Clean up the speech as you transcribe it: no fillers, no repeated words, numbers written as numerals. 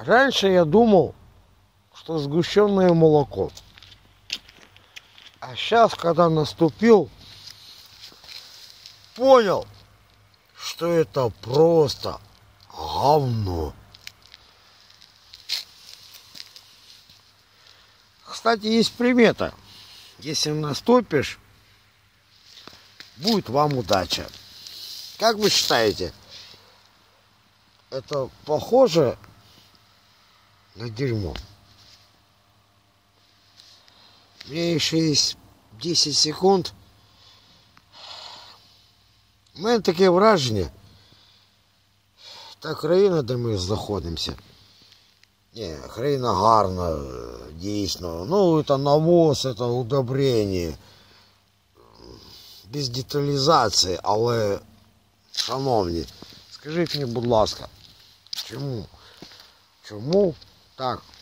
Раньше я думал, что сгущенное молоко. А сейчас, когда наступил, понял, что это просто говно. Кстати, есть примета. Если наступишь, будет вам удача. Как вы считаете, это похоже на дерьмо? У меня еще есть 10 секунд. У мене таке враження. Та країна, де ми знаходимося. Ні, країна гарна, дійсно. Ну, це навоз, це удобрення. Без деталізації, але, шановні, скажіть мені, будь ласка, чому так